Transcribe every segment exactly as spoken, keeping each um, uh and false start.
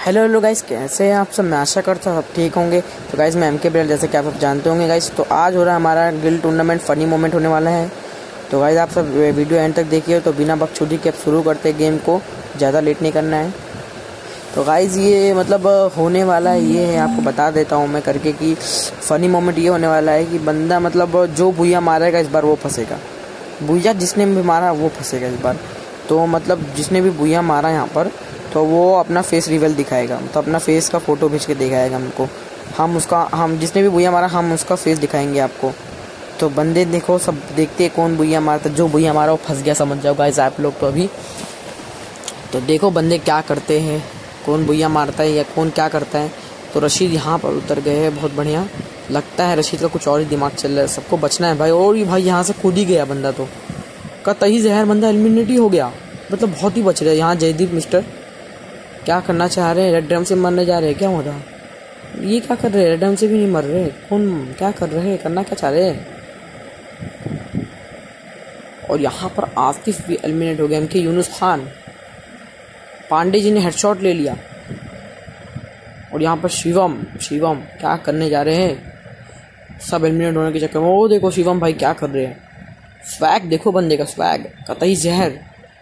Hello hello guys, कैसे हैं आप सब। मैं आशा करता हूँ सब ठीक होंगे। तो गाइस मैं एम के ब्रेल, जैसे कि आप सब जानते होंगे गाइस, तो आज हो रहा है हमारा गिल्ड टूर्नामेंट। फनी मोमेंट होने वाला है। तो गाइस आप सब वीडियो एंड तक देखिए। तो बिना बकचोदी के अब शुरू करते हैं गेम को, ज़्यादा लेट नहीं करना है। तो गाइस ये मतलब होने वाला है, ये है आपको बता देता हूँ मैं करके कि फ़नी मोमेंट ये होने वाला है कि बंदा मतलब जो भूया मारेगा इस बार वो फंसेगा। भूया जिसने भी मारा वो फंसेगा इस बार। तो मतलब जिसने भी भूया मारा यहाँ पर, तो वो अपना फेस रिवील दिखाएगा, तो अपना फेस का फ़ोटो खींच के दिखाएगा हमको। हम उसका हम जिसने भी भूया मारा हम उसका फेस दिखाएंगे आपको। तो बंदे देखो, सब देखते हैं कौन भूया मारता। जो भूया मारा वो फंस गया समझ जाओ गाइस आप लोग। तो अभी तो देखो बंदे क्या करते हैं, कौन भूया मारता है या कौन क्या करता है। तो रशीद यहाँ पर उतर गए हैं, बहुत बढ़िया लगता है। रशीद का कुछ और ही दिमाग चल रहा है, सबको बचना है भाई। और ये भाई यहाँ से कूद ही गया बंदा, तो कतई जहर बंदा एलिमिनेट ही हो गया। मतलब बहुत ही बच रहा है यहाँ। जयदीप मिस्टर क्या करना चाह रहे हैं, रेड ड्रम से मरने जा रहे हैं क्या हो रहा। ये क्या कर रहे हैं, रेड ड्रम से भी नहीं मर रहे। कौन क्या कर रहे हैं, करना क्या चाह रहे हैं। और यहाँ पर आसिफ भी एलिमिनेट हो गया। इनके यूनुस खान पांडे जी ने हेडशॉट ले लिया। और यहाँ पर शिवम शिवम क्या करने जा रहे हैं, सब एलिमिनेट होने के चक्कर में। वो देखो शिवम भाई क्या कर रहे हैं, स्वैग देखो बंदे का, स्वैग कतई जहर।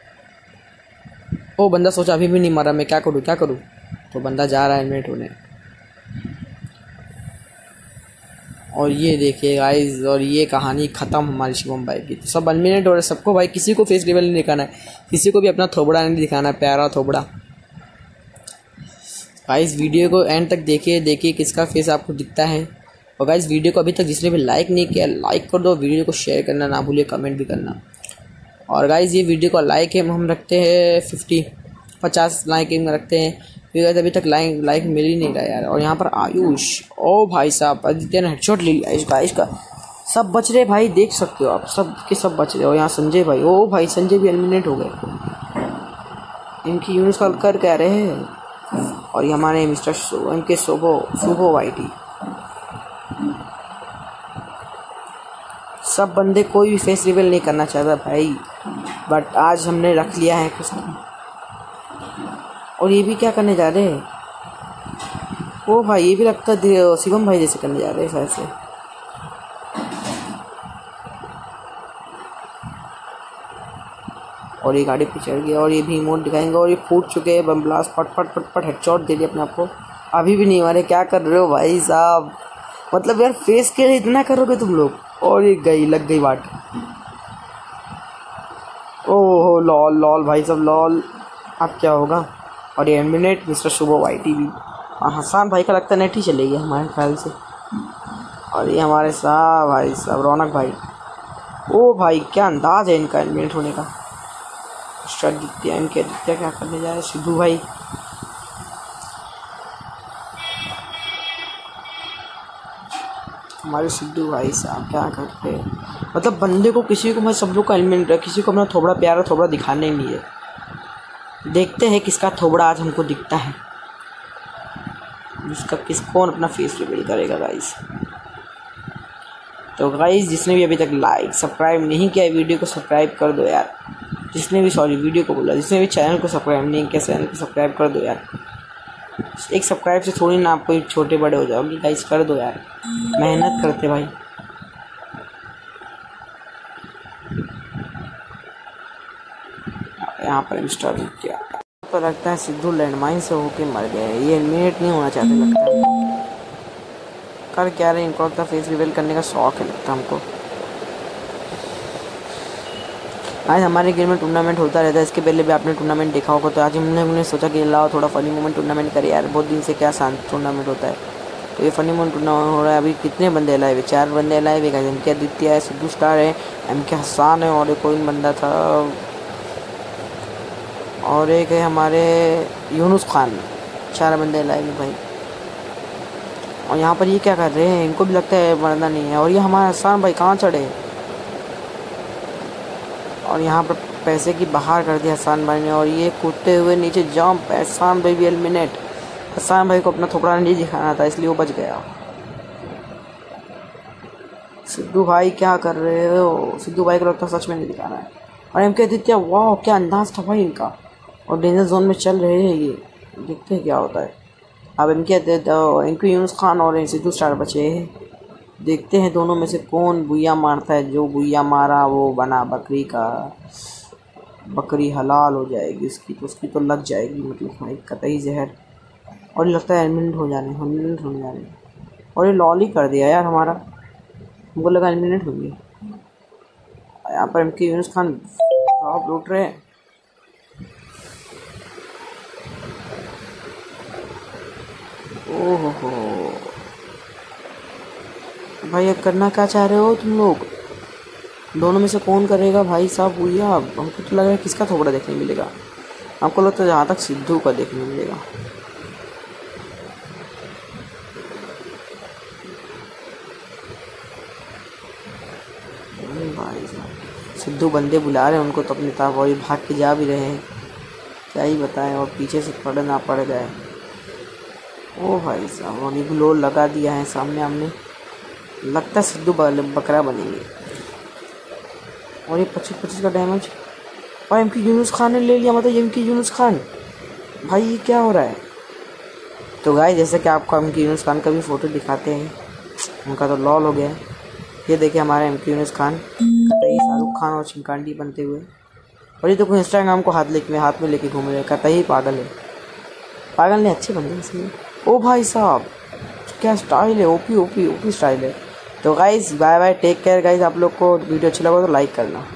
वो बंदा सोचा अभी भी नहीं मरा, मैं क्या करूँ क्या करूँ। तो बंदा जा रहा है एलिमिनेट होने। और ये देखिए गाइस, और ये कहानी ख़त्म हमारी शिवम भाई की। तो सब एलिमिनेट हो रहे सबको भाई। किसी को फेस रिवील नहीं दिखाना है, किसी को भी अपना थोबड़ा नहीं दिखाना है, प्यारा थोबड़ा। गाइस वीडियो को एंड तक देखिए, देखिए किसका फेस आपको दिखता है। और गाइस वीडियो को अभी तक जिसने भी लाइक नहीं किया लाइक कर दो, वीडियो को शेयर करना ना भूलिए, कमेंट भी करना। और गाइस ये वीडियो का लाइक है हम रखते हैं फिफ्टी पचास लाइक में रखते हैं, क्योंकि अभी तक लाइक लाइक मिल ही नहीं रहा यार। और यहाँ पर आयुष, ओ भाई साहब आदित्य ने हेडशॉट ले लिया इस गाइस का। सब बच रहे भाई, देख सकते हो आप, सब के सब बच रहे हो। यहाँ संजय भाई, ओ भाई संजय भी एलिमिनेट हो गए। इनकी यूनिस कॉल कर कह रहे हैं। और ये हमारे मिस्टर इनके सुबो सुबो वाइटी, सब बंदे कोई भी फेस रिवील नहीं करना चाहता भाई, बट आज हमने रख लिया है कुछ। और ये भी क्या करने जा रहे हैं, ओ भाई ये भी लगता है शिवम भाई जैसे करने जा रहे हैं शायद से। और ये गाड़ी पे चढ़ गया और ये भी इमोट दिखाएंगे। और ये फूट चुके हैं, बम ब्लास्ट फट फट फट फट हेडशॉट दे दिया अपने आप को। अभी भी नहीं मारे, क्या कर रहे हो भाई साहब। मतलब यार फेस के लिए इतना करोगे तुम लोग। और ये गई लग गई वाट। ओहो लॉल लॉल भाई सब लॉल। अब क्या होगा। और ये एलिमिनेट मिस्टर शुभो वाइटी भी। और हसान भाई का लगता है नेट ही चलेगी हमारे ख्याल से। और ये हमारे साहब भाई साहब रौनक भाई, ओ भाई क्या अंदाज है इनका एलिमिनेट होने का। आदित्य इनके आदित्य क्या करने जा रहे हैं, सिद्धू भाई। हमारे सिद्धू भाई साहब क्या करते हैं। मतलब बंदे को किसी को मैं सब लोग का एलिमिनेट, किसी को अपना थोबड़ा प्यारा थोबड़ा दिखाने ही नहीं है। देखते हैं किसका थोबड़ा आज हमको दिखता है, जिसका किस कौन अपना फेस रिवील करेगा गाइस। तो गाइस जिसने भी अभी तक लाइक सब्सक्राइब नहीं किया वीडियो को सब्सक्राइब कर दो यार। जिसने भी सॉरी वीडियो को बोला, जिसने भी चैनल को सब्सक्राइब नहीं किया चैनल को सब्सक्राइब कर दो यार। एक सब्सक्राइब से थोड़ी ना आप कोई छोटे बड़े हो जाओगे गाइस, कर दो यार, मेहनत करते भाई। यहाँ पर मिस्टर क्या तो लगता है सिद्धू लैंडमाइन से होके मर गए। ये एलिमिनेट नहीं होना चाहते लगता है। कर क्या रहे, इनको लगता फेस रिवील करने का शौक है लगता है हमको। आज हमारे गेम में टूर्नामेंट होता रहता है, इसके पहले भी आपने टूर्नामेंट देखा होगा। तो आज हमने हमने सोचा कि लाओ थोड़ा फनी मोमेंट टूर्नामेंट करें यार, बहुत दिन से क्या शांत टूर्नामेंट होता है। तो ये फनी मोमेंट टूर्नामेंट हो रहा है। अभी कितने बंदे लाए हुए, चार बंदे लाए हुए। एम के आदित्य है, सिद्धू स्टार है, एम के हसान है, और एक कोई बंदा था, और एक है हमारे यूनुस खान। चार बंदे लाए हुए भाई। और यहाँ पर ये क्या कर रहे हैं, इनको भी लगता है मरना नहीं है। और ये हमारा हसान भाई कहाँ चढ़े। और यहाँ पर पैसे की बाहर कर दिया हसान भाई ने। और ये कूदते हुए नीचे जंप, हसान भाई भी एलिमिनेट। हसान भाई को अपना थोपड़ा नहीं दिखाना था इसलिए वो बच गया। सिद्धू भाई क्या कर रहे हो, सिद्धू भाई को लगता सच में नहीं दिखाना है। और एम के आदित्य वाह क्या अंदाज था भाई इनका। और डेंजर जोन में चल रहे हैं ये। देखते हैं क्या होता है। अब इनके इनके यूनुस खान और सिद्धू स्टार बचे हैं। देखते हैं दोनों में से कौन बुइया मारता है। जो बुइया मारा वो बना बकरी का। बकरी हलाल हो जाएगी उसकी, तो उसकी तो लग जाएगी मतलब भाई कतई जहर। और ये लगता है एलिमिनेट हो जाने एलिमिनेट होने जाने और ये लॉल ही कर दिया यार हमारा। हमको लगा एलिमिनेट होंगे। यहाँ पर इनके यूनुस खान टॉप लूट रहे हैं। ओहो हो भाई, अब करना क्या चाह रहे हो तुम लोग? दोनों में से कौन करेगा भाई साहब भैया? हमको तो लग रहा है किसका थोबड़ा देखने मिलेगा। हमको लगता है जहाँ तक सिद्धू का देखने मिलेगा। भाई साहब सिद्धू बंदे बुला रहे हैं उनको तो अपने ताब, और ये भाग के जा भी रहे हैं। क्या ही बताएं, और पीछे से पड़ ना पड़ जाए। ओ भाई साहब, और ग्लोर लगा दिया है सामने हमने। लगता है सिद्धू बकरा बनेंगे। और ये पच्चीस पच्चीस का डैमेज और एम के यूनुस खान ने ले लिया। मतलब एम के यूनुस खान भाई ये क्या हो रहा है? तो गाइस जैसे कि आपको एम के यूनुस खान का भी फ़ोटो दिखाते हैं, उनका तो लॉल हो गया है। ये देखिए हमारे एम के यूनुस खान कतई शाहरुख खान और चिमकांडी बनते हुए। और ये तो कोई इंस्टाग्राम को हाथ लेके हाथ में लेके घूम रहे हैं। कतई पागल है। पागल ने अच्छे बंदे इसमें। ओ भाई साहब क्या स्टाइल है, ओपी ओपी ओपी स्टाइल है। तो guys bye bye, take care guys. आप लोग को वीडियो अच्छा लगा तो लाइक करना।